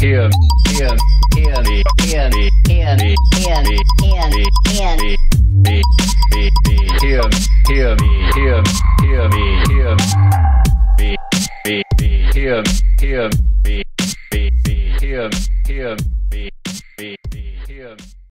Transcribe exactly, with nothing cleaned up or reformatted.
hear, hear, hear me, hear me, hear me, hear me, hear me, hear me, me, me, me, hear, hear me, hear, hear me, hear me, me, me, hear, hear me, me, me, hear, hear me, me, me, hear.